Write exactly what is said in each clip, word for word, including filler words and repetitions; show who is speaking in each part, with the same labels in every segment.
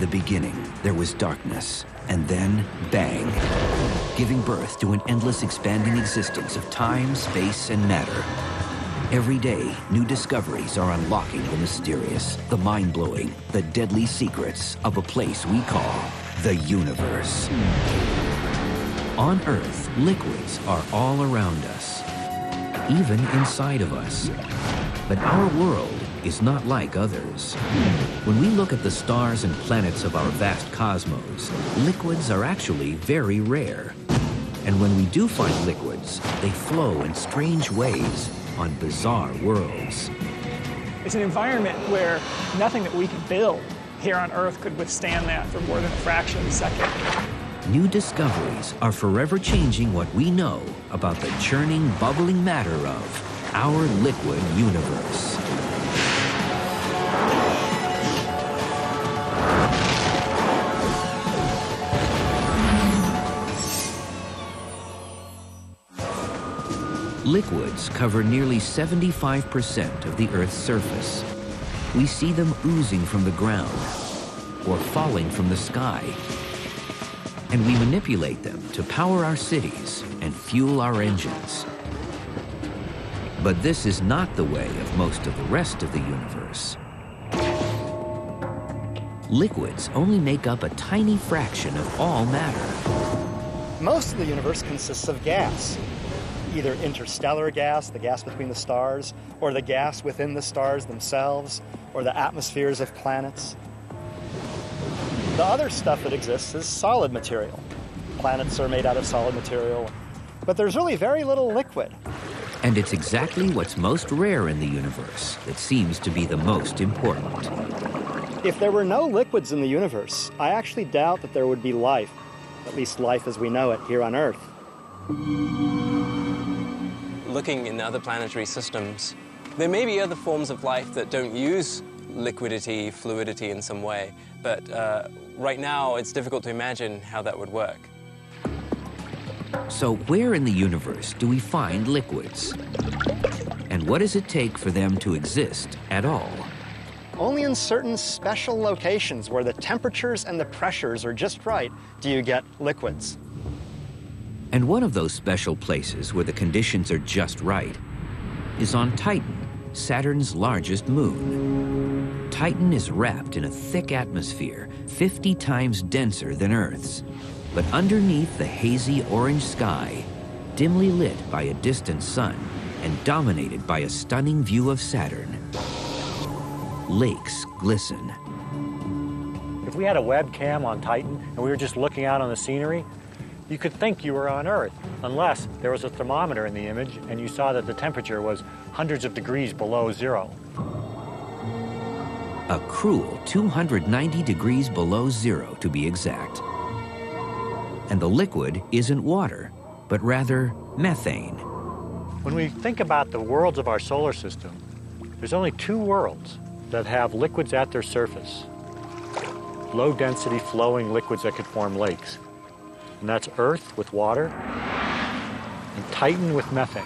Speaker 1: The beginning, there was darkness, and then bang, giving birth to an endless expanding existence of time, space, and matter. Every day, new discoveries are unlocking the mysterious, the mind-blowing, the deadly secrets of a place we call the universe. On Earth, liquids are all around us, even inside of us. But our world is not like others. When we look at the stars and planets of our vast cosmos, liquids are actually very rare. And when we do find liquids, they flow in strange ways on bizarre worlds.
Speaker 2: It's an environment where nothing that we can build here on Earth could withstand that for more than a fraction of a second.
Speaker 1: New discoveries are forever changing what we know about the churning, bubbling matter of our liquid universe. Liquids cover nearly seventy-five percent of the Earth's surface. We see them oozing from the ground or falling from the sky. And we manipulate them to power our cities and fuel our engines. But this is not the way of most of the rest of the universe. Liquids only make up a tiny fraction of all matter.
Speaker 3: Most of the universe consists of gas, either interstellar gas, the gas between the stars, or the gas within the stars themselves, or the atmospheres of planets. The other stuff that exists is solid material. Planets are made out of solid material, but there's really very little liquid.
Speaker 1: And it's exactly what's most rare in the universe that seems to be the most important.
Speaker 3: If there were no liquids in the universe, I actually doubt that there would be life, at least life as we know it here on Earth.
Speaker 4: Looking in other planetary systems, there may be other forms of life that don't use liquidity, fluidity in some way, but uh, right now it's difficult to imagine how that would work.
Speaker 1: So where in the universe do we find liquids? And what does it take for them to exist at all?
Speaker 3: Only in certain special locations where the temperatures and the pressures are just right do you get liquids.
Speaker 1: And one of those special places where the conditions are just right is on Titan, Saturn's largest moon. Titan is wrapped in a thick atmosphere, fifty times denser than Earth's. But underneath the hazy orange sky, dimly lit by a distant sun and dominated by a stunning view of Saturn, lakes glisten.
Speaker 5: If we had a webcam on Titan and we were just looking out on the scenery, you could think you were on Earth, unless there was a thermometer in the image and you saw that the temperature was hundreds of degrees below zero.
Speaker 1: A cruel two hundred ninety degrees below zero, to be exact. And the liquid isn't water, but rather methane.
Speaker 5: When we think about the worlds of our solar system, there's only two worlds that have liquids at their surface. Low-density flowing liquids that could form lakes. And that's Earth with water and Titan with methane.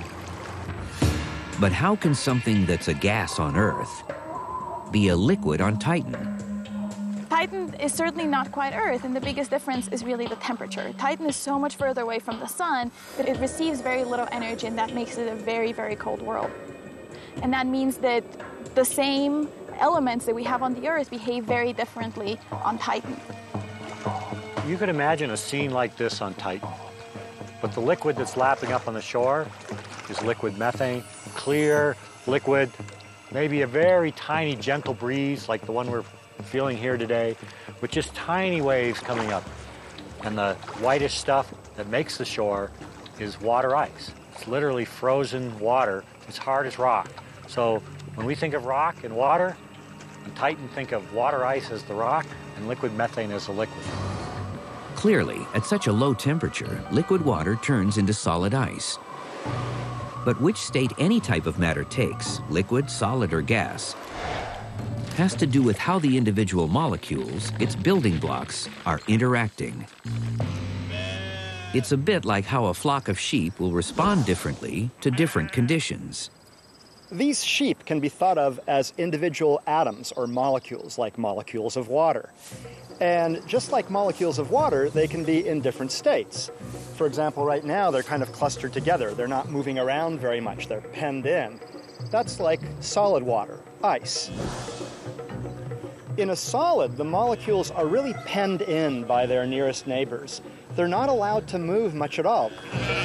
Speaker 1: But how can something that's a gas on Earth be a liquid on Titan?
Speaker 6: Titan is certainly not quite Earth, and the biggest difference is really the temperature. Titan is so much further away from the sun that it receives very little energy, and that makes it a very, very cold world. And that means that the same elements that we have on the Earth behave very differently on Titan.
Speaker 5: You could imagine a scene like this on Titan, but the liquid that's lapping up on the shore is liquid methane, clear, liquid, maybe a very tiny, gentle breeze like the one we're feeling here today, with just tiny waves coming up. And the whitish stuff that makes the shore is water ice. It's literally frozen water. It's hard as rock. So when we think of rock and water, on Titan, think of water ice as the rock and liquid methane as the liquid.
Speaker 1: Clearly, at such a low temperature, liquid water turns into solid ice. But which state any type of matter takes, liquid, solid, or gas, has to do with how the individual molecules, its building blocks, are interacting. It's a bit like how a flock of sheep will respond differently to different conditions.
Speaker 3: These sheep can be thought of as individual atoms or molecules, like molecules of water. And just like molecules of water, they can be in different states. For example, right now, they're kind of clustered together. They're not moving around very much. They're penned in. That's like solid water, ice. In a solid, the molecules are really penned in by their nearest neighbors. They're not allowed to move much at all.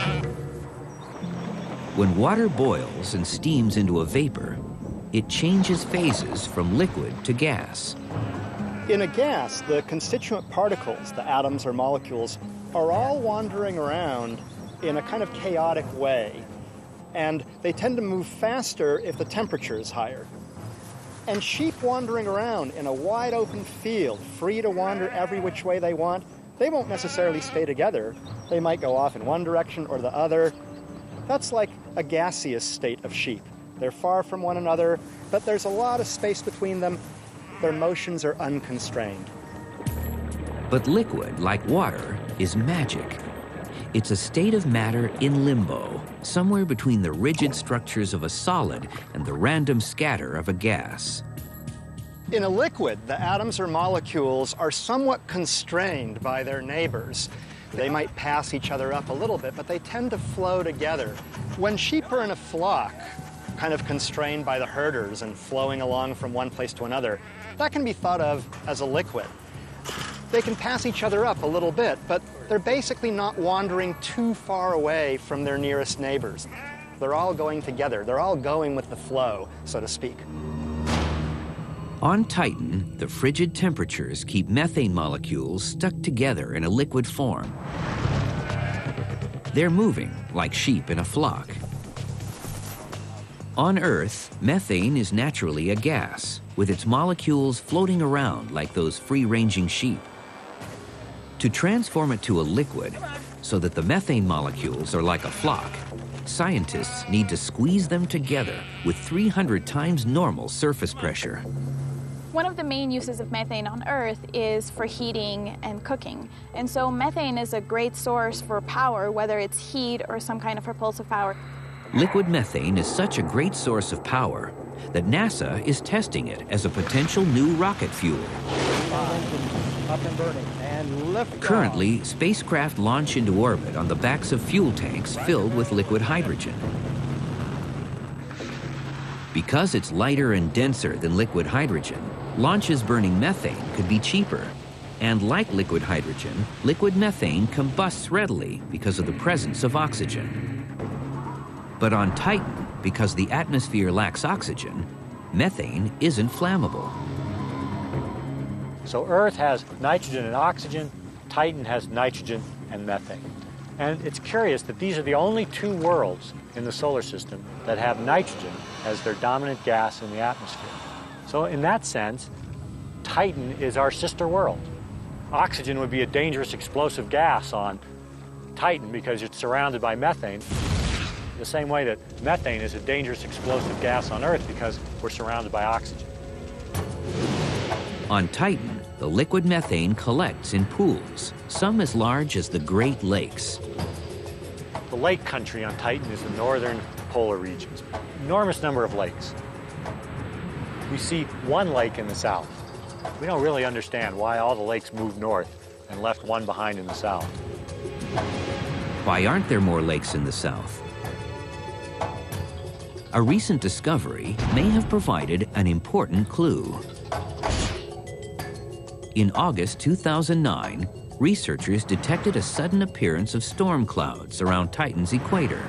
Speaker 1: When water boils and steams into a vapor, it changes phases from liquid to gas.
Speaker 3: In a gas, the constituent particles, the atoms or molecules, are all wandering around in a kind of chaotic way. And they tend to move faster if the temperature is higher. And sheep wandering around in a wide open field, free to wander every which way they want, they won't necessarily stay together. They might go off in one direction or the other. That's like a gaseous state of sheep. They're far from one another, but there's a lot of space between them. Their motions are unconstrained.
Speaker 1: But liquid, like water, is magic. It's a state of matter in limbo, somewhere between the rigid structures of a solid and the random scatter of a gas.
Speaker 3: In a liquid, the atoms or molecules are somewhat constrained by their neighbors. They might pass each other up a little bit, but they tend to flow together. When sheep are in a flock, kind of constrained by the herders and flowing along from one place to another, that can be thought of as a liquid. They can pass each other up a little bit, but they're basically not wandering too far away from their nearest neighbors. They're all going together. They're all going with the flow, so to speak.
Speaker 1: On Titan, the frigid temperatures keep methane molecules stuck together in a liquid form. They're moving like sheep in a flock. On Earth, methane is naturally a gas, with its molecules floating around like those free-ranging sheep. To transform it to a liquid, so that the methane molecules are like a flock, scientists need to squeeze them together with three hundred times normal surface pressure.
Speaker 6: One of the main uses of methane on Earth is for heating and cooking. And so methane is a great source for power, whether it's heat or some kind of propulsive power.
Speaker 1: Liquid methane is such a great source of power that NASA is testing it as a potential new rocket fuel.
Speaker 5: Up and burning, and lift
Speaker 1: Currently, spacecraft launch into orbit on the backs of fuel tanks filled with liquid hydrogen. Because it's lighter and denser than liquid hydrogen, launches burning methane could be cheaper. And like liquid hydrogen, liquid methane combusts readily because of the presence of oxygen. But on Titan, because the atmosphere lacks oxygen, methane isn't flammable.
Speaker 5: So Earth has nitrogen and oxygen, Titan has nitrogen and methane. And it's curious that these are the only two worlds in the solar system that have nitrogen as their dominant gas in the atmosphere. So in that sense, Titan is our sister world. Oxygen would be a dangerous explosive gas on Titan because it's surrounded by methane, the same way that methane is a dangerous explosive gas on Earth because we're surrounded by oxygen.
Speaker 1: On Titan, the liquid methane collects in pools, some as large as the Great Lakes.
Speaker 5: The lake country on Titan is the northern polar regions. Enormous number of lakes. We see one lake in the south. We don't really understand why all the lakes moved north and left one behind in the south.
Speaker 1: Why aren't there more lakes in the south? A recent discovery may have provided an important clue. In August two thousand nine, researchers detected a sudden appearance of storm clouds around Titan's equator.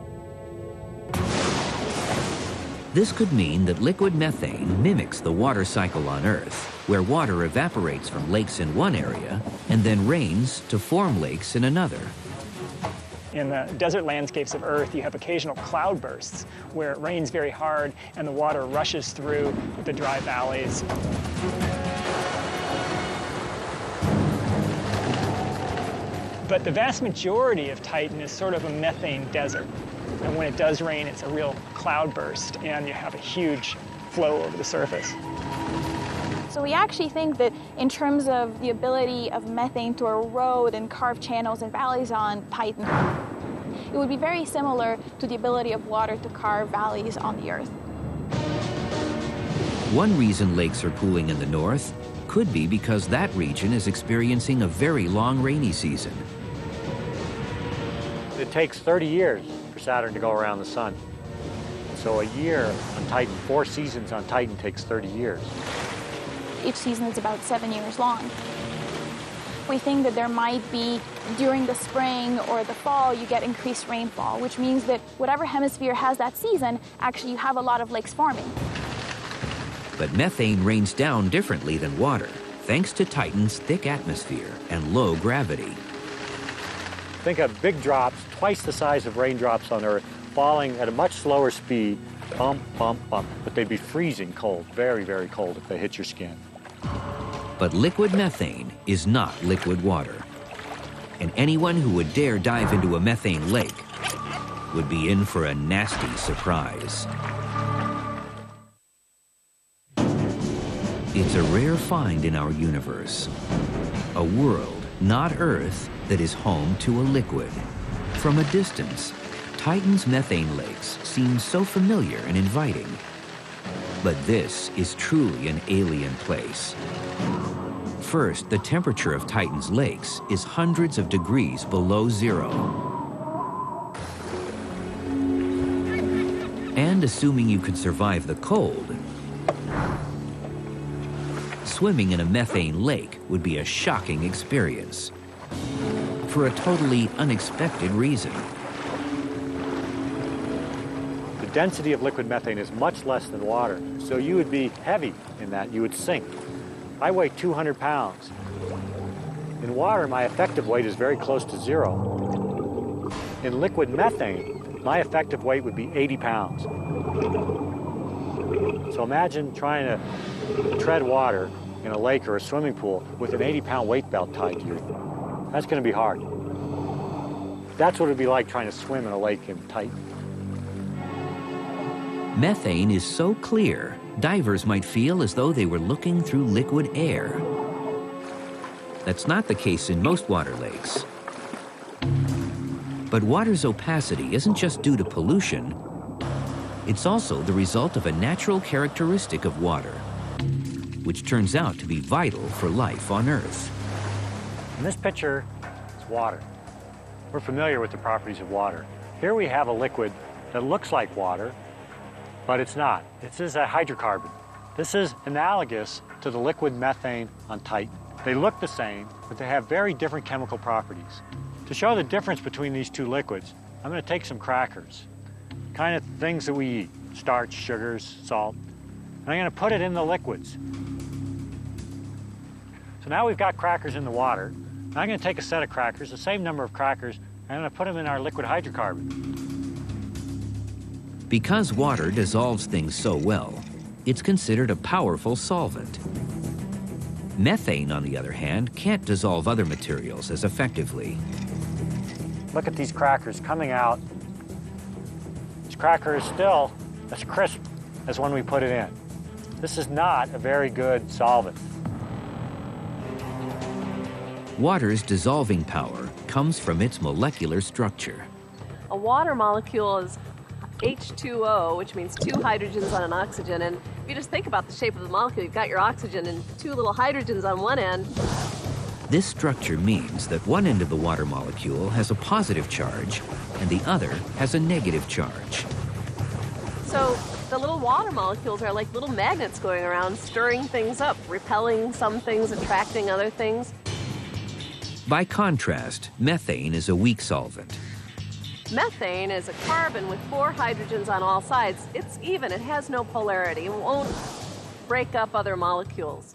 Speaker 1: This could mean that liquid methane mimics the water cycle on Earth, where water evaporates from lakes in one area and then rains to form lakes in another.
Speaker 2: In the desert landscapes of Earth, you have occasional cloudbursts where it rains very hard and the water rushes through the dry valleys. But the vast majority of Titan is sort of a methane desert. And when it does rain, it's a real cloudburst, and you have a huge flow over the surface.
Speaker 6: So we actually think that in terms of the ability of methane to erode and carve channels and valleys on Titan, it would be very similar to the ability of water to carve valleys on the Earth.
Speaker 1: One reason lakes are cooling in the north could be because that region is experiencing a very long rainy season.
Speaker 5: It takes thirty years for Saturn to go around the sun. So a year on Titan, four seasons on Titan takes thirty years.
Speaker 6: Each season is about seven years long. We think that there might be, during the spring or the fall, you get increased rainfall, which means that whatever hemisphere has that season, actually you have a lot of lakes forming.
Speaker 1: But methane rains down differently than water, thanks to Titan's thick atmosphere and low gravity.
Speaker 5: Think of big drops, twice the size of raindrops on Earth, falling at a much slower speed, bump, bump, bump, but they'd be freezing cold, very, very cold if they hit your skin.
Speaker 1: But liquid methane is not liquid water. And anyone who would dare dive into a methane lake would be in for a nasty surprise. It's a rare find in our universe. A world, not Earth, that is home to a liquid. From a distance, Titan's methane lakes seem so familiar and inviting. But this is truly an alien place. First, the temperature of Titan's lakes is hundreds of degrees below zero. And assuming you could survive the cold, swimming in a methane lake would be a shocking experience for a totally unexpected reason.
Speaker 5: The density of liquid methane is much less than water, so you would be heavy in that, you would sink. I weigh two hundred pounds. In water, my effective weight is very close to zero. In liquid methane, my effective weight would be eighty pounds. So imagine trying to tread water in a lake or a swimming pool with an eighty pound weight belt tied to you. That's going to be hard. That's what it would be like trying to swim in a lake in Titan.
Speaker 1: Methane is so clear, divers might feel as though they were looking through liquid air. That's not the case in most water lakes. But water's opacity isn't just due to pollution. It's also the result of a natural characteristic of water, which turns out to be vital for life on Earth.
Speaker 5: In this picture, it's water. We're familiar with the properties of water. Here we have a liquid that looks like water, but it's not. This is a hydrocarbon. This is analogous to the liquid methane on Titan. They look the same, but they have very different chemical properties. To show the difference between these two liquids, I'm going to take some crackers, kind of things that we eat, starch, sugars, salt, and I'm going to put it in the liquids. So now we've got crackers in the water. Now I'm going to take a set of crackers, the same number of crackers, and I'm going to put them in our liquid hydrocarbon.
Speaker 1: Because water dissolves things so well, it's considered a powerful solvent. Methane, on the other hand, can't dissolve other materials as effectively.
Speaker 5: Look at these crackers coming out. This cracker is still as crisp as when we put it in. This is not a very good solvent.
Speaker 1: Water's dissolving power comes from its molecular structure.
Speaker 7: A water molecule is H two O, which means two hydrogens on an oxygen. And if you just think about the shape of the molecule, you've got your oxygen and two little hydrogens on one end.
Speaker 1: This structure means that one end of the water molecule has a positive charge and the other has a negative charge.
Speaker 7: So the little water molecules are like little magnets going around, stirring things up, repelling some things, attracting other things.
Speaker 1: By contrast, methane is a weak solvent.
Speaker 7: Methane is a carbon with four hydrogens on all sides. It's even, it has no polarity. It won't break up other molecules.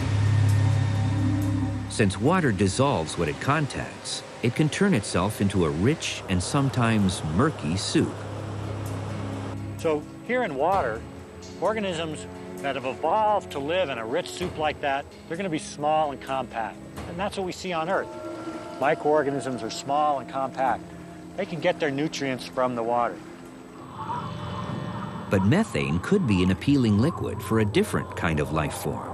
Speaker 1: Since water dissolves what it contacts, it can turn itself into a rich and sometimes murky soup.
Speaker 5: So here in water, organisms that have evolved to live in a rich soup like that, they're going to be small and compact. And that's what we see on Earth. Microorganisms are small and compact. They can get their nutrients from the water.
Speaker 1: But methane could be an appealing liquid for a different kind of life form.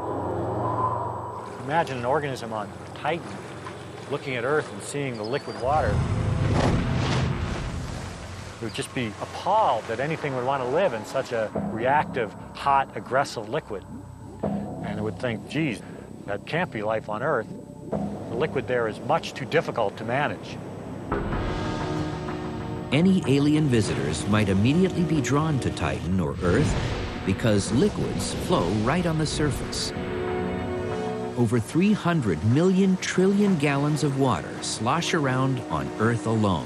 Speaker 5: Imagine an organism on Titan looking at Earth and seeing the liquid water. We would just be appalled that anything would want to live in such a reactive, hot, aggressive liquid. And it would think, geez, that can't be life on Earth. The liquid there is much too difficult to manage.
Speaker 1: Any alien visitors might immediately be drawn to Titan or Earth because liquids flow right on the surface. Over three hundred million trillion gallons of water slosh around on Earth alone.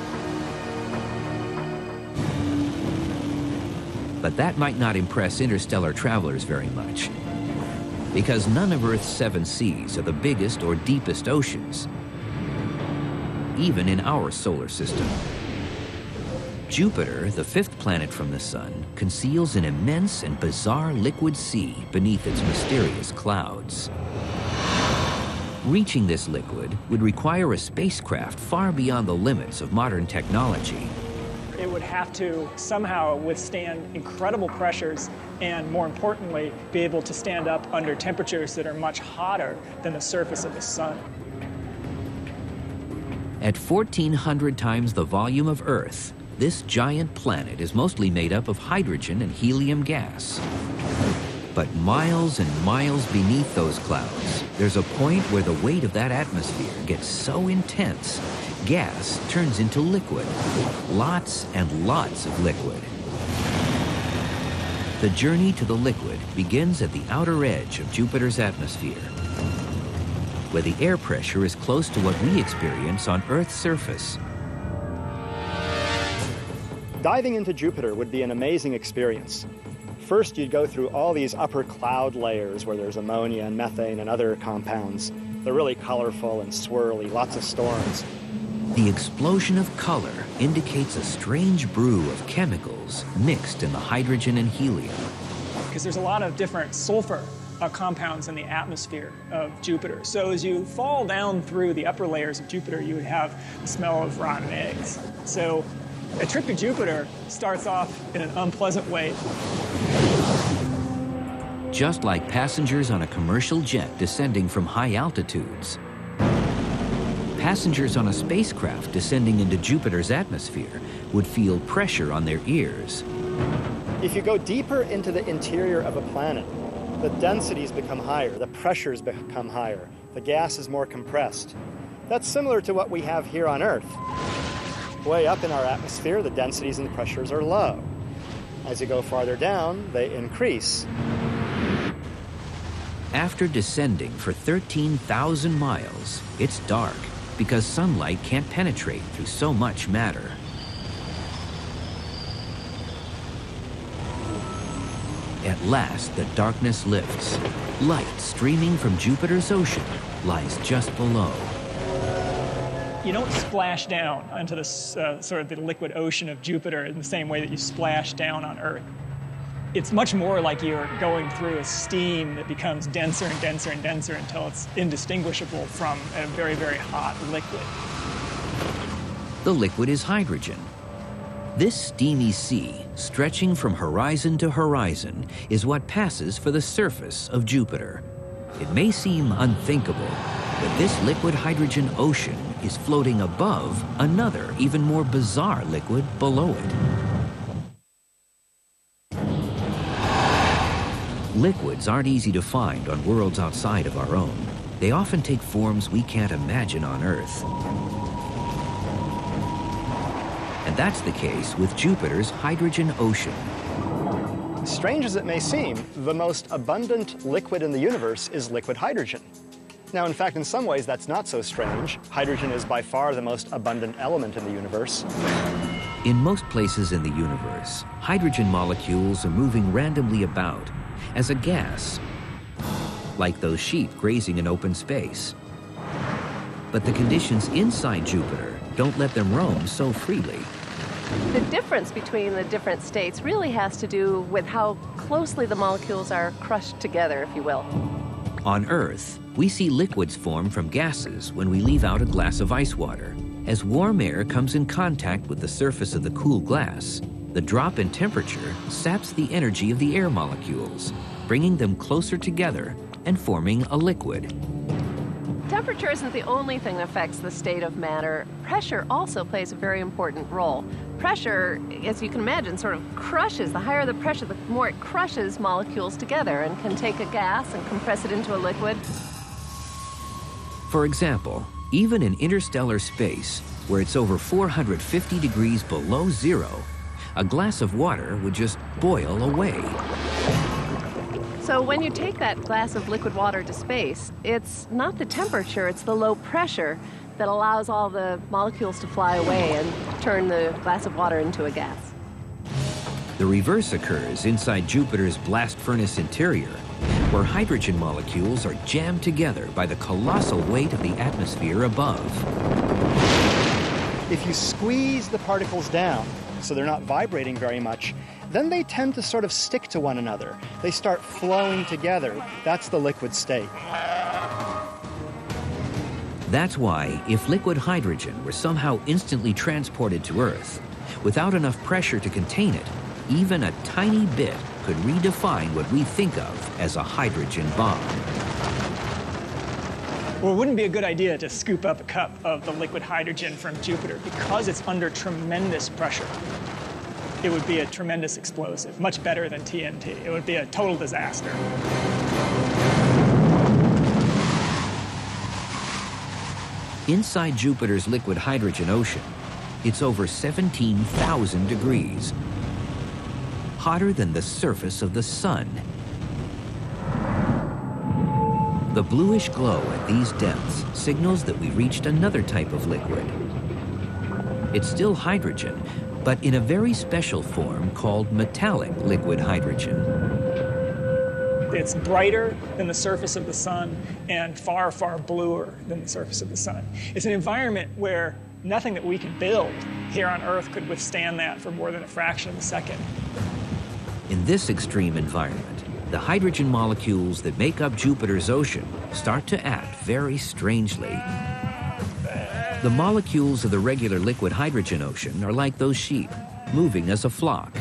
Speaker 1: But that might not impress interstellar travelers very much, because none of Earth's seven seas are the biggest or deepest oceans, even in our solar system. Jupiter, the fifth planet from the Sun, conceals an immense and bizarre liquid sea beneath its mysterious clouds. Reaching this liquid would require a spacecraft far beyond the limits of modern technology.
Speaker 2: It would have to somehow withstand incredible pressures and, more importantly, be able to stand up under temperatures that are much hotter than the surface of the Sun.
Speaker 1: At fourteen hundred times the volume of Earth, this giant planet is mostly made up of hydrogen and helium gas. But miles and miles beneath those clouds, there's a point where the weight of that atmosphere gets so intense, gas turns into liquid. Lots and lots of liquid. The journey to the liquid begins at the outer edge of Jupiter's atmosphere, where the air pressure is close to what we experience on Earth's surface.
Speaker 3: Diving into Jupiter would be an amazing experience. First, you'd go through all these upper cloud layers where there's ammonia and methane and other compounds. They're really colorful and swirly, lots of storms.
Speaker 1: The explosion of color indicates a strange brew of chemicals mixed in the hydrogen and helium.
Speaker 2: Because there's a lot of different sulfur uh, compounds in the atmosphere of Jupiter. So as you fall down through the upper layers of Jupiter, you would have the smell of rotten eggs. So a trip to Jupiter starts off in an unpleasant way.
Speaker 1: Just like passengers on a commercial jet descending from high altitudes, passengers on a spacecraft descending into Jupiter's atmosphere would feel pressure on their ears.
Speaker 3: If you go deeper into the interior of a planet, the densities become higher, the pressures become higher, the gas is more compressed. That's similar to what we have here on Earth. Way up in our atmosphere, the densities and the pressures are low. As you go farther down, they increase.
Speaker 1: After descending for thirteen thousand miles, it's dark because sunlight can't penetrate through so much matter. At last, the darkness lifts. Light streaming from Jupiter's ocean lies just below.
Speaker 2: You don't splash down onto this uh, sort of the liquid ocean of Jupiter in the same way that you splash down on Earth. It's much more like you're going through a steam that becomes denser and denser and denser until it's indistinguishable from a very, very hot liquid.
Speaker 1: The liquid is hydrogen. This steamy sea, stretching from horizon to horizon, is what passes for the surface of Jupiter. It may seem unthinkable, but this liquid hydrogen ocean is floating above another, even more bizarre liquid below it. Liquids aren't easy to find on worlds outside of our own. They often take forms we can't imagine on Earth. And that's the case with Jupiter's hydrogen ocean.
Speaker 3: Strange as it may seem, the most abundant liquid in the universe is liquid hydrogen. Now, in fact, in some ways, that's not so strange. Hydrogen is by far the most abundant element in the universe.
Speaker 1: In most places in the universe, hydrogen molecules are moving randomly about as a gas, like those sheep grazing in open space. But the conditions inside Jupiter don't let them roam so freely.
Speaker 7: The difference between the different states really has to do with how closely the molecules are crushed together, if you will.
Speaker 1: On Earth, we see liquids form from gases when we leave out a glass of ice water. As warm air comes in contact with the surface of the cool glass, the drop in temperature saps the energy of the air molecules, bringing them closer together and forming a liquid.
Speaker 7: Temperature isn't the only thing that affects the state of matter. Pressure also plays a very important role. Pressure, as you can imagine, sort of crushes. The higher the pressure, the more it crushes molecules together and can take a gas and compress it into a liquid.
Speaker 1: For example, even in interstellar space, where it's over four hundred fifty degrees below zero, a glass of water would just boil away.
Speaker 7: So when you take that glass of liquid water to space, it's not the temperature, it's the low pressure that allows all the molecules to fly away and turn the glass of water into a gas.
Speaker 1: The reverse occurs inside Jupiter's blast furnace interior, where hydrogen molecules are jammed together by the colossal weight of the atmosphere above.
Speaker 3: If you squeeze the particles down so they're not vibrating very much, then they tend to sort of stick to one another. They start flowing together. That's the liquid state.
Speaker 1: That's why, if liquid hydrogen were somehow instantly transported to Earth, without enough pressure to contain it, even a tiny bit could redefine what we think of as a hydrogen bomb.
Speaker 2: Well, it wouldn't be a good idea to scoop up a cup of the liquid hydrogen from Jupiter because it's under tremendous pressure. It would be a tremendous explosive, much better than T N T. It would be a total disaster.
Speaker 1: Inside Jupiter's liquid hydrogen ocean, it's over seventeen thousand degrees, hotter than the surface of the sun. The bluish glow at these depths signals that we reached another type of liquid. It's still hydrogen, but in a very special form called metallic liquid hydrogen.
Speaker 2: It's brighter than the surface of the sun and far, far bluer than the surface of the sun. It's an environment where nothing that we can build here on Earth could withstand that for more than a fraction of a second.
Speaker 1: In this extreme environment, the hydrogen molecules that make up Jupiter's ocean start to act very strangely. The molecules of the regular liquid hydrogen ocean are like those sheep, moving as a flock.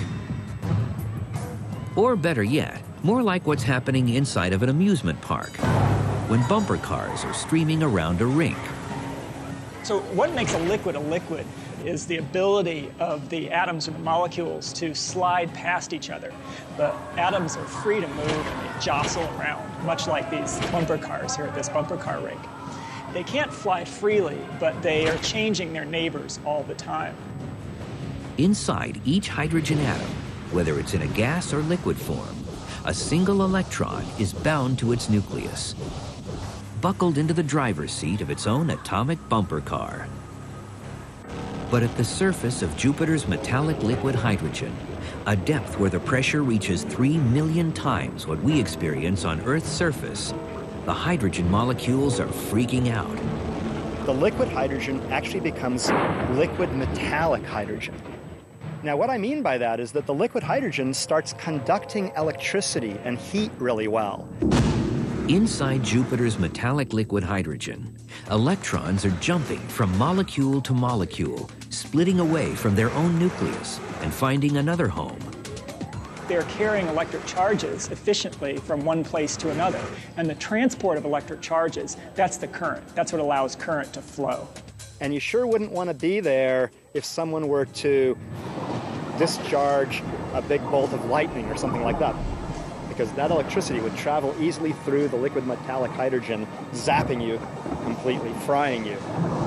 Speaker 1: Or better yet, more like what's happening inside of an amusement park, when bumper cars are streaming around a rink.
Speaker 2: So what makes a liquid a liquid is the ability of the atoms or the molecules to slide past each other. The atoms are free to move and they jostle around, much like these bumper cars here at this bumper car rink. They can't fly freely, but they are changing their neighbors all the time.
Speaker 1: Inside each hydrogen atom, whether it's in a gas or liquid form, a single electron is bound to its nucleus, buckled into the driver's seat of its own atomic bumper car. But at the surface of Jupiter's metallic liquid hydrogen, a depth where the pressure reaches three million times what we experience on Earth's surface, the hydrogen molecules are freaking out.
Speaker 3: The liquid hydrogen actually becomes liquid metallic hydrogen. Now, what I mean by that is that the liquid hydrogen starts conducting electricity and heat really well.
Speaker 1: Inside Jupiter's metallic liquid hydrogen, electrons are jumping from molecule to molecule, splitting away from their own nucleus and finding another home.
Speaker 2: They're carrying electric charges efficiently from one place to another. And the transport of electric charges, that's the current. That's what allows current to flow.
Speaker 3: And you sure wouldn't want to be there if someone were to discharge a big bolt of lightning or something like that, because that electricity would travel easily through the liquid metallic hydrogen, zapping you completely, frying you.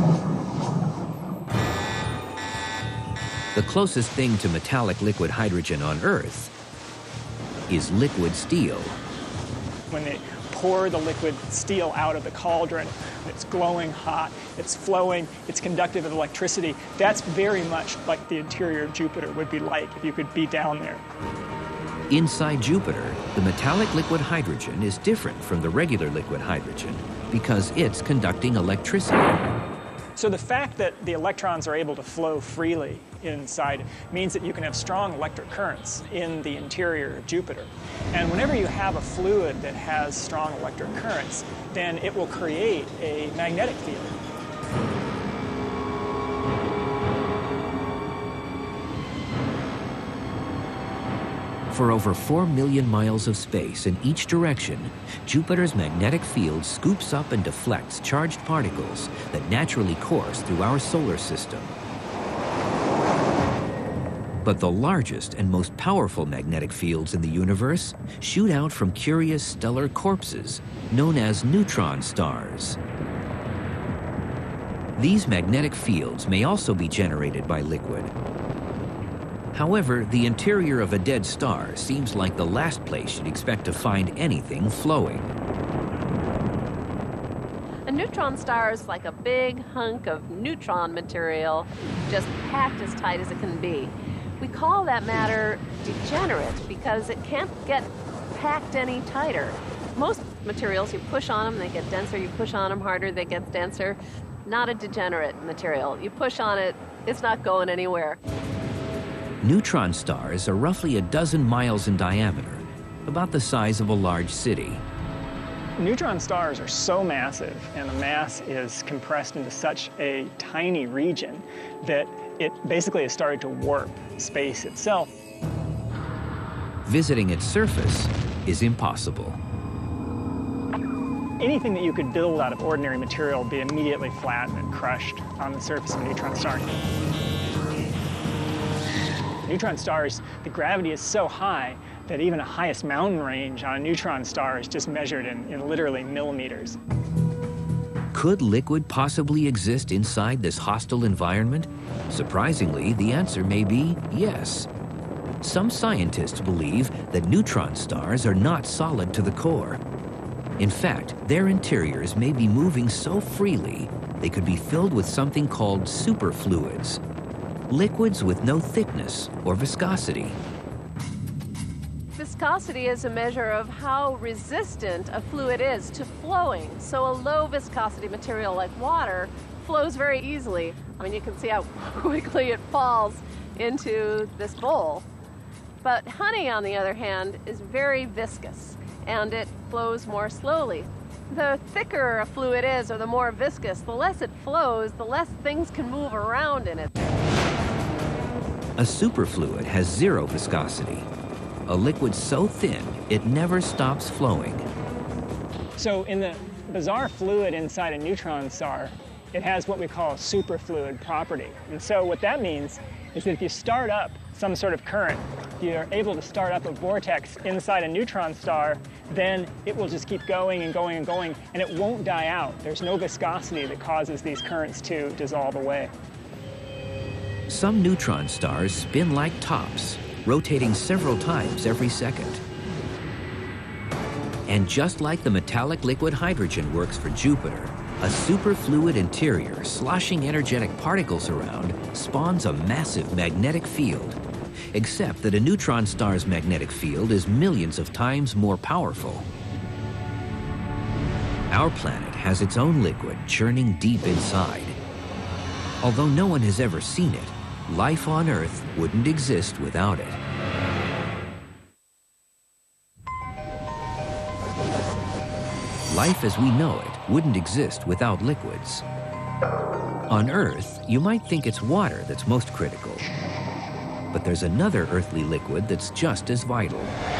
Speaker 1: The closest thing to metallic liquid hydrogen on Earth is liquid steel.
Speaker 2: When they pour the liquid steel out of the cauldron, it's glowing hot, it's flowing, it's conductive of electricity. That's very much like the interior of Jupiter would be like if you could be down there.
Speaker 1: Inside Jupiter, the metallic liquid hydrogen is different from the regular liquid hydrogen because it's conducting electricity.
Speaker 2: So the fact that the electrons are able to flow freely inside means that you can have strong electric currents in the interior of Jupiter. And whenever you have a fluid that has strong electric currents, then it will create a magnetic field.
Speaker 1: For over four million miles of space in each direction, Jupiter's magnetic field scoops up and deflects charged particles that naturally course through our solar system. But the largest and most powerful magnetic fields in the universe shoot out from curious stellar corpses known as neutron stars. These magnetic fields may also be generated by liquid. However, the interior of a dead star seems like the last place you'd expect to find anything flowing.
Speaker 7: A neutron star is like a big hunk of neutron material, just packed as tight as it can be. We call that matter degenerate because it can't get packed any tighter. Most materials, you push on them, they get denser. You push on them harder, they get denser. Not a degenerate material. You push on it, it's not going anywhere.
Speaker 1: Neutron stars are roughly a dozen miles in diameter, about the size of a large city.
Speaker 2: Neutron stars are so massive, and the mass is compressed into such a tiny region that it basically has started to warp space itself.
Speaker 1: Visiting its surface is impossible.
Speaker 2: Anything that you could build out of ordinary material would be immediately flattened and crushed on the surface of a neutron star. Neutron stars, the gravity is so high that even the highest mountain range on a neutron star is just measured in, in literally millimeters.
Speaker 1: Could liquid possibly exist inside this hostile environment? Surprisingly, the answer may be yes. Some scientists believe that neutron stars are not solid to the core. In fact, their interiors may be moving so freely they could be filled with something called superfluids, liquids with no thickness or viscosity.
Speaker 7: Viscosity is a measure of how resistant a fluid is to flowing. So a low viscosity material like water flows very easily. I mean, you can see how quickly it falls into this bowl. But honey, on the other hand, is very viscous, and it flows more slowly. The thicker a fluid is, or the more viscous, the less it flows, the less things can move around in it.
Speaker 1: A superfluid has zero viscosity, a liquid so thin it never stops flowing.
Speaker 2: So in the bizarre fluid inside a neutron star, it has what we call a superfluid property. And so what that means is that if you start up some sort of current, you're able to start up a vortex inside a neutron star, then it will just keep going and going and going, and it won't die out. There's no viscosity that causes these currents to dissolve away.
Speaker 1: Some neutron stars spin like tops, rotating several times every second. And just like the metallic liquid hydrogen works for Jupiter, a superfluid interior sloshing energetic particles around spawns a massive magnetic field, except that a neutron star's magnetic field is millions of times more powerful. Our planet has its own liquid churning deep inside. Although no one has ever seen it, life on Earth wouldn't exist without it. Life as we know it wouldn't exist without liquids. On Earth, you might think it's water that's most critical. But there's another earthly liquid that's just as vital.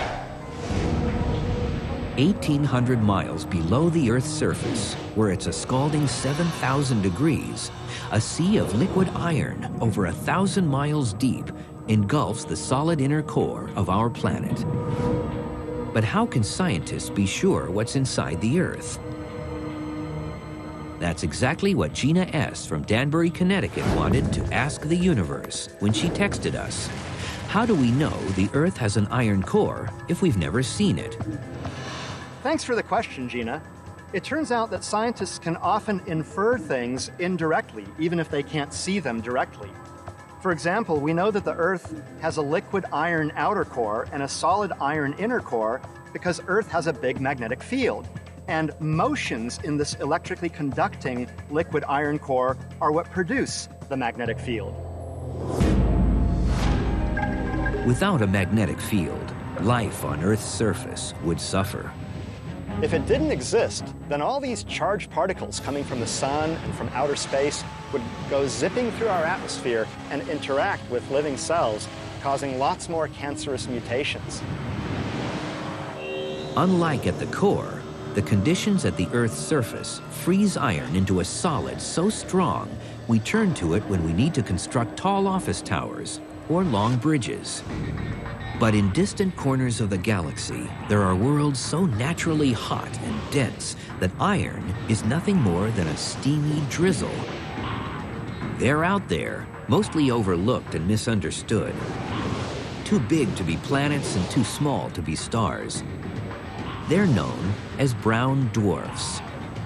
Speaker 1: eighteen hundred miles below the Earth's surface, where it's a scalding seven thousand degrees, a sea of liquid iron over a thousand miles deep engulfs the solid inner core of our planet. But how can scientists be sure what's inside the Earth? That's exactly what Gina S. from Danbury, Connecticut wanted to ask the universe when she texted us. How do we know the Earth has an iron core if we've never seen it?
Speaker 3: Thanks for the question, Gina. It turns out that scientists can often infer things indirectly, even if they can't see them directly. For example, we know that the Earth has a liquid iron outer core and a solid iron inner core because Earth has a big magnetic field. And motions in this electrically conducting liquid iron core are what produce the magnetic field.
Speaker 1: Without a magnetic field, life on Earth's surface would suffer.
Speaker 3: If it didn't exist, then all these charged particles coming from the sun and from outer space would go zipping through our atmosphere and interact with living cells, causing lots more cancerous mutations.
Speaker 1: Unlike at the core, the conditions at the Earth's surface freeze iron into a solid so strong we turn to it when we need to construct tall office towers or long bridges. But in distant corners of the galaxy, there are worlds so naturally hot and dense that iron is nothing more than a steamy drizzle. They're out there, mostly overlooked and misunderstood. Too big to be planets and too small to be stars. They're known as brown dwarfs.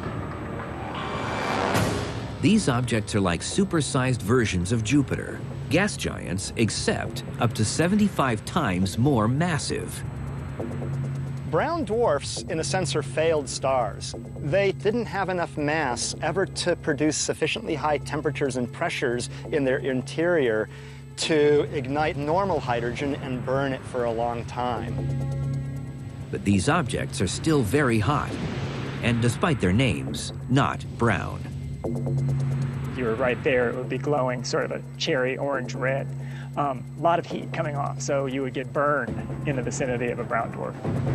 Speaker 1: These objects are like supersized versions of Jupiter, gas giants, except up to seventy-five times more massive.
Speaker 3: Brown dwarfs, in a sense, are failed stars. They didn't have enough mass ever to produce sufficiently high temperatures and pressures in their interior to ignite normal hydrogen and burn it for a long time.
Speaker 1: But these objects are still very hot, and despite their names, not brown.
Speaker 2: If you were right there, it would be glowing sort of a cherry orange red. Um, a lot of heat coming off, so you would get burned in the vicinity of a brown dwarf.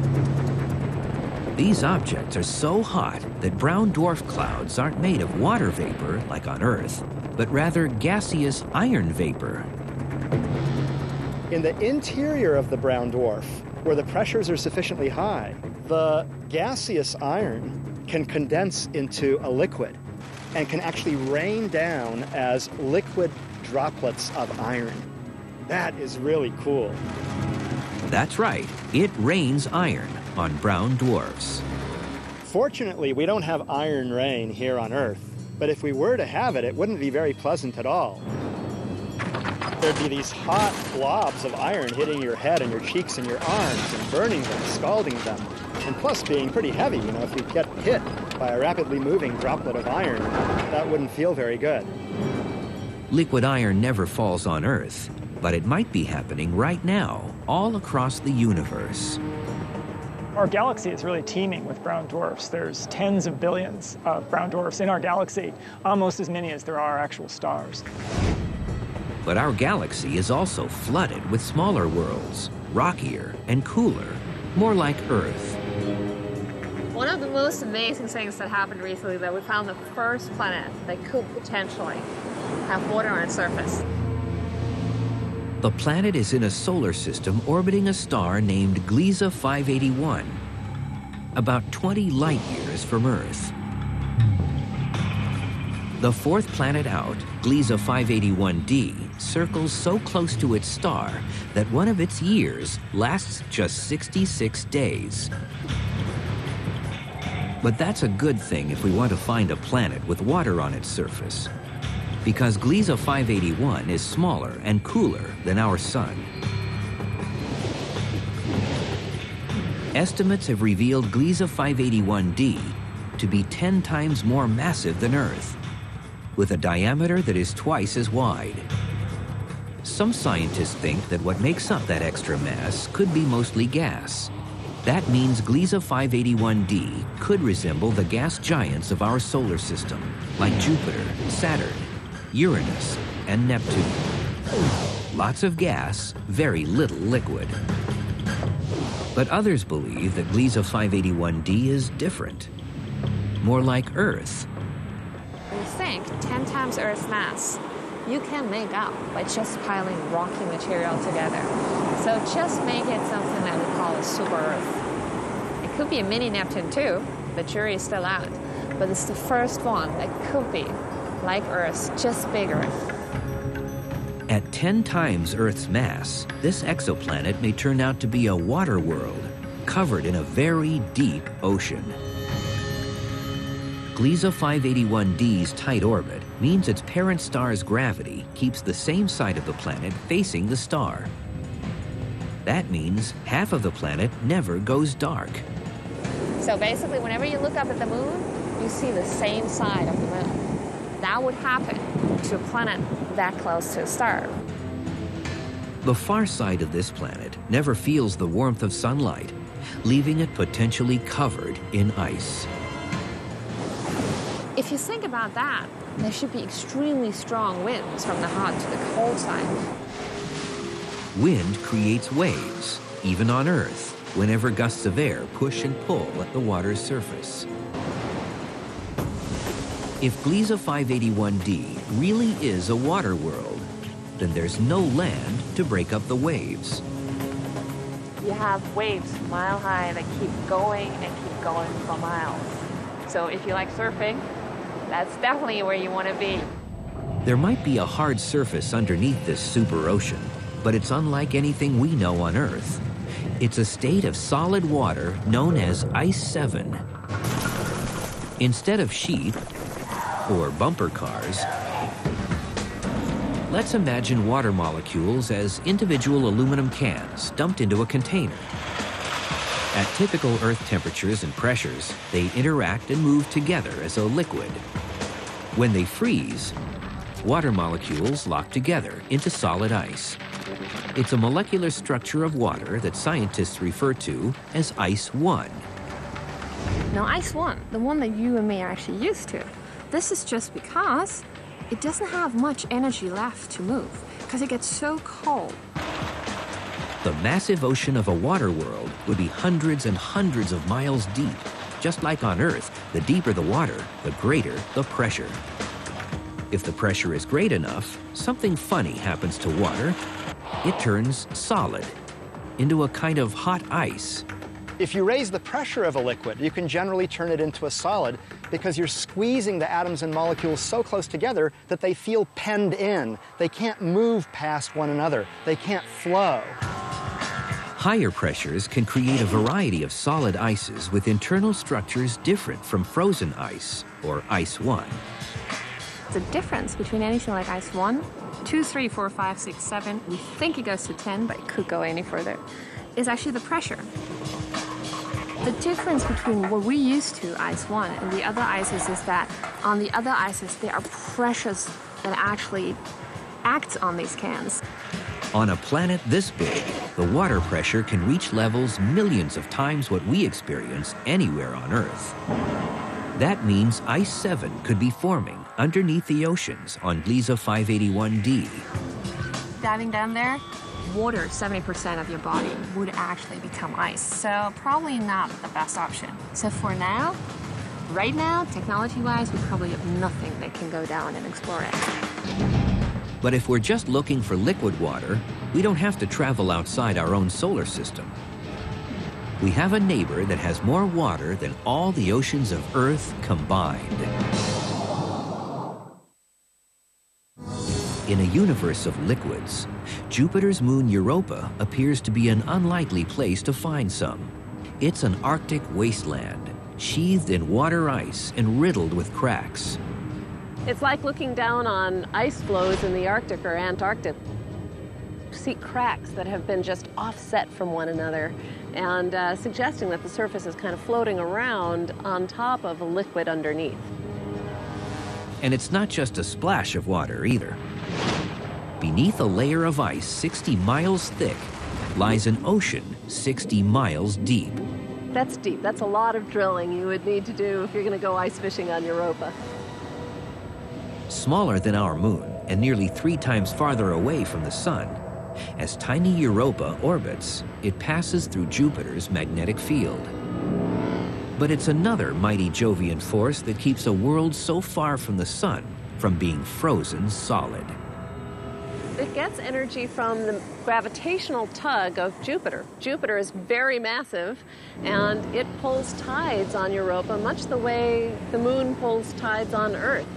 Speaker 1: These objects are so hot that brown dwarf clouds aren't made of water vapor like on Earth, but rather gaseous iron vapor.
Speaker 3: In the interior of the brown dwarf, where the pressures are sufficiently high, the gaseous iron can condense into a liquid and can actually rain down as liquid droplets of iron. That is really cool.
Speaker 1: That's right, it rains iron on brown dwarfs.
Speaker 3: Fortunately, we don't have iron rain here on Earth, but if we were to have it, it wouldn't be very pleasant at all. There'd be these hot blobs of iron hitting your head and your cheeks and your arms and burning them, scalding them, and plus being pretty heavy. You know, if you get hit by a rapidly moving droplet of iron, that wouldn't feel very good.
Speaker 1: Liquid iron never falls on Earth, but it might be happening right now, all across the universe.
Speaker 2: Our galaxy is really teeming with brown dwarfs. There's tens of billions of brown dwarfs in our galaxy, almost as many as there are actual stars.
Speaker 1: But our galaxy is also flooded with smaller worlds, rockier and cooler, more like Earth.
Speaker 8: One of the most amazing things that happened recently, that we found the first planet that could potentially have water on its surface.
Speaker 1: The planet is in a solar system orbiting a star named Gliese five eighty-one, about twenty light years from Earth. The fourth planet out, Gliese five eighty-one d, circles so close to its star that one of its years lasts just sixty-six days. But that's a good thing if we want to find a planet with water on its surface, because Gliese five eighty-one is smaller and cooler than our Sun. Estimates have revealed Gliese five eighty-one d to be ten times more massive than Earth, with a diameter that is twice as wide. Some scientists think that what makes up that extra mass could be mostly gas. That means Gliese five eighty-one d could resemble the gas giants of our solar system, like Jupiter, Saturn, Uranus, and Neptune. Lots of gas, very little liquid. But others believe that Gliese five eighty-one d is different, more like Earth.
Speaker 8: We think ten times Earth's mass you can make up by just piling rocky material together. So just make it something that we call a super Earth. It could be a mini Neptune too, the jury is still out, but it's the first one that could be like Earth, just bigger.
Speaker 1: At ten times Earth's mass, this exoplanet may turn out to be a water world, covered in a very deep ocean. Gliese five eighty-one d's tight orbit means its parent star's gravity keeps the same side of the planet facing the star. That means half of the planet never goes dark.
Speaker 8: So basically, whenever you look up at the moon, you see the same side of the moon. That would happen to a planet that close to a star.
Speaker 1: The far side of this planet never feels the warmth of sunlight, leaving it potentially covered in ice.
Speaker 8: If you think about that, there should be extremely strong winds from the hot to the cold side.
Speaker 1: Wind creates waves, even on Earth, whenever gusts of air push and pull at the water's surface. If Gliese five eighty-one d really is a water world, then there's no land to break up the waves.
Speaker 8: You have waves mile high that keep going and keep going for miles. So if you like surfing, that's definitely where you want to be.
Speaker 1: There might be a hard surface underneath this super ocean, but it's unlike anything we know on Earth. It's a state of solid water known as ice seven. Instead of sheep or bumper cars, let's imagine water molecules as individual aluminum cans dumped into a container. At typical Earth temperatures and pressures, they interact and move together as a liquid. When they freeze, water molecules lock together into solid ice. It's a molecular structure of water that scientists refer to as ice one.
Speaker 8: Now, ice one, the one that you and me are actually used to, this is just because it doesn't have much energy left to move because it gets so cold.
Speaker 1: The massive ocean of a water world would be hundreds and hundreds of miles deep. Just like on Earth, the deeper the water, the greater the pressure. If the pressure is great enough, something funny happens to water. It turns solid, into a kind of hot ice.
Speaker 3: If you raise the pressure of a liquid, you can generally turn it into a solid because you're squeezing the atoms and molecules so close together that they feel penned in. They can't move past one another. They can't flow.
Speaker 1: Higher pressures can create a variety of solid ices with internal structures different from frozen ice, or ice one.
Speaker 8: The difference between anything like ice one, two, three, four, five, six, seven, we think it goes to ten, but it could go any further, is actually the pressure. The difference between what we used to, ice one, and the other ices is that on the other ices, there are pressures that actually act on these cans.
Speaker 1: On a planet this big, the water pressure can reach levels millions of times what we experience anywhere on Earth. That means ice seven could be forming underneath the oceans on Gliese five eighty-one d.
Speaker 8: Diving down there, water, seventy percent of your body would actually become ice. So probably not the best option. So for now, right now, technology-wise, we probably have nothing that can go down and explore it.
Speaker 1: But if we're just looking for liquid water, we don't have to travel outside our own solar system. We have a neighbor that has more water than all the oceans of Earth combined. In a universe of liquids, Jupiter's moon Europa appears to be an unlikely place to find some. It's an Arctic wasteland, sheathed in water ice and riddled with cracks.
Speaker 7: It's like looking down on ice floes in the Arctic or Antarctic. You see cracks that have been just offset from one another and uh, suggesting that the surface is kind of floating around on top of a liquid underneath.
Speaker 1: And it's not just a splash of water either. Beneath a layer of ice sixty miles thick lies an ocean sixty miles deep.
Speaker 7: That's deep. That's a lot of drilling you would need to do if you're going to go ice fishing on Europa.
Speaker 1: Smaller than our moon and nearly three times farther away from the sun, as tiny Europa orbits, it passes through Jupiter's magnetic field. But it's another mighty Jovian force that keeps a world so far from the sun from being frozen solid.
Speaker 7: It gets energy from the gravitational tug of Jupiter. Jupiter is very massive, and it pulls tides on Europa much the way the moon pulls tides on Earth.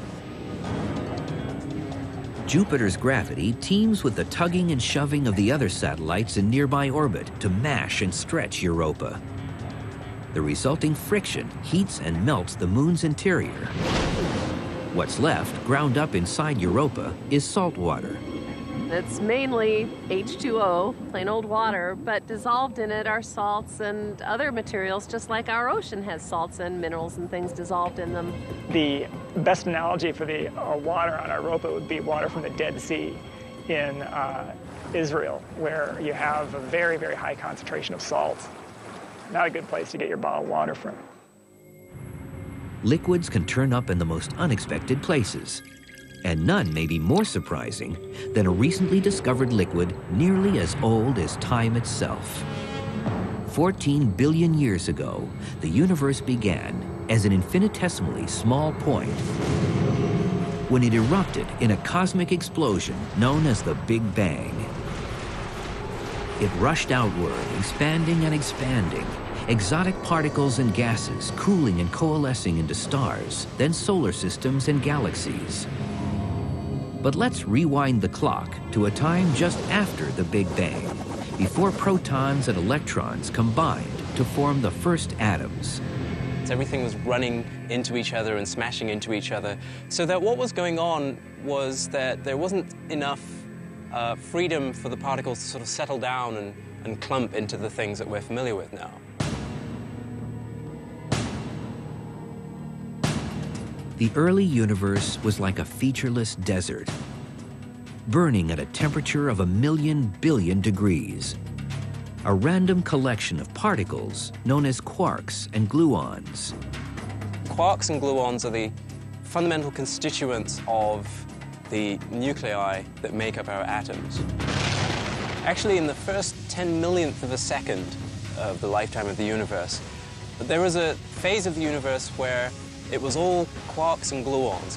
Speaker 1: Jupiter's gravity teams with the tugging and shoving of the other satellites in nearby orbit to mash and stretch Europa. The resulting friction heats and melts the moon's interior. What's left, ground up inside Europa, is salt water.
Speaker 7: It's mainly H two O, plain old water, but dissolved in it are salts and other materials, just like our ocean has salts and minerals and things dissolved in them.
Speaker 2: The best analogy for the uh, water on Europa would be water from the Dead Sea in uh, Israel, where you have a very, very high concentration of salt. Not a good place to get your bottled water from.
Speaker 1: Liquids can turn up in the most unexpected places. And none may be more surprising than a recently discovered liquid nearly as old as time itself. fourteen billion years ago, the universe began as an infinitesimally small point when it erupted in a cosmic explosion known as the Big Bang. It rushed outward, expanding and expanding, exotic particles and gases cooling and coalescing into stars, then solar systems and galaxies. But let's rewind the clock to a time just after the Big Bang, before protons and electrons combined to form the first atoms.
Speaker 4: Everything was running into each other and smashing into each other, so that what was going on was that there wasn't enough uh, freedom for the particles to sort of settle down and, and clump into the things that we're familiar with now.
Speaker 1: The early universe was like a featureless desert, burning at a temperature of a million billion degrees. A random collection of particles known as quarks and gluons.
Speaker 4: Quarks and gluons are the fundamental constituents of the nuclei that make up our atoms. Actually, in the first ten millionth of a second of the lifetime of the universe, there was a phase of the universe where it was all quarks and gluons.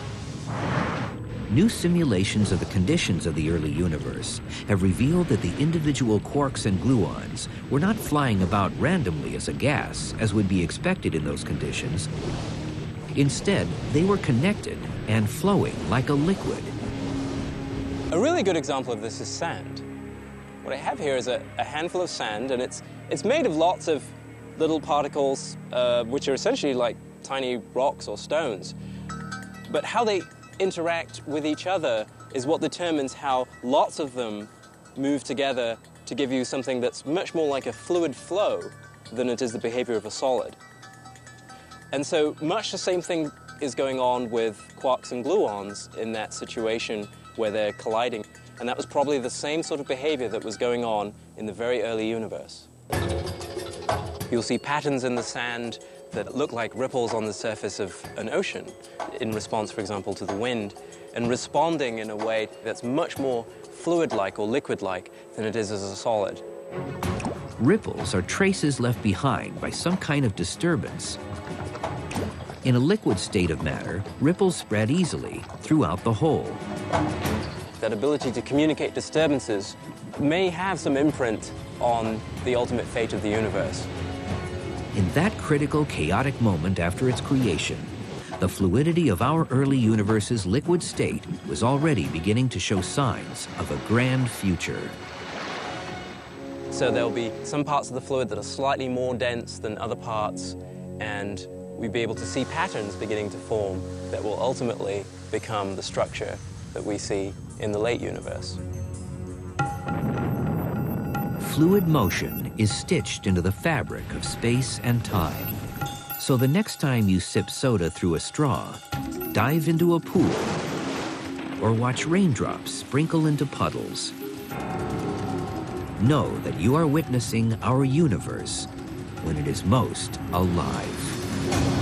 Speaker 1: New simulations of the conditions of the early universe have revealed that the individual quarks and gluons were not flying about randomly as a gas, as would be expected in those conditions. Instead, they were connected and flowing like a liquid.
Speaker 4: A really good example of this is sand. What I have here is a, a handful of sand, and it's, it's made of lots of little particles, uh, which are essentially like tiny rocks or stones. But how they interact with each other is what determines how lots of them move together to give you something that's much more like a fluid flow than it is the behavior of a solid. And so much the same thing is going on with quarks and gluons in that situation where they're colliding. And that was probably the same sort of behavior that was going on in the very early universe. You'll see patterns in the sand that look like ripples on the surface of an ocean in response, for example, to the wind, and responding in a way that's much more fluid-like or liquid-like than it is as a solid.
Speaker 1: Ripples are traces left behind by some kind of disturbance. In a liquid state of matter, ripples spread easily throughout the whole.
Speaker 4: That ability to communicate disturbances may have some imprint on the ultimate fate of the universe.
Speaker 1: In that critical, chaotic moment after its creation, the fluidity of our early universe's liquid state was already beginning to show signs of a grand future.
Speaker 4: So there'll be some parts of the fluid that are slightly more dense than other parts, and we'll be able to see patterns beginning to form that will ultimately become the structure that we see in the late universe.
Speaker 1: Fluid motion is stitched into the fabric of space and time. So the next time you sip soda through a straw, dive into a pool, or watch raindrops sprinkle into puddles, know that you are witnessing our universe when it is most alive.